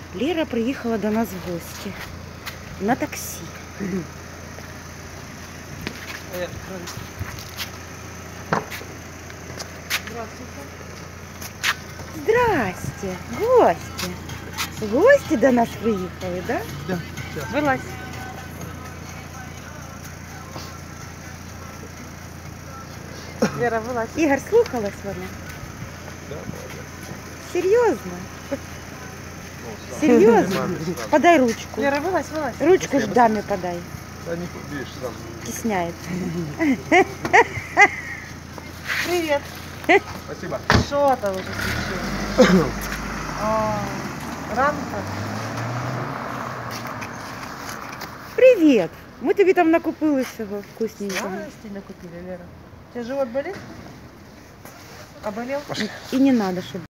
Лера приїхала до нас в гості на таксі. Здрасте, гості. Гості до нас приїхали, да? Да. Вилазь. Вера, вилазь. Ігор, слухалась вона? Да, Серйозно? Серйозно? Подай ручку. Вера, вылазь, вылазь. Ручку ж даме подай. Да не видишь сам. Стесняется. Привет. Спасибо. Что там уже случилось? Ранка. Привіт! Ми тобі там накупили всього вкусненького. Сладости накупили, Лера. У тебя живот болит? А болел? І не треба, щоб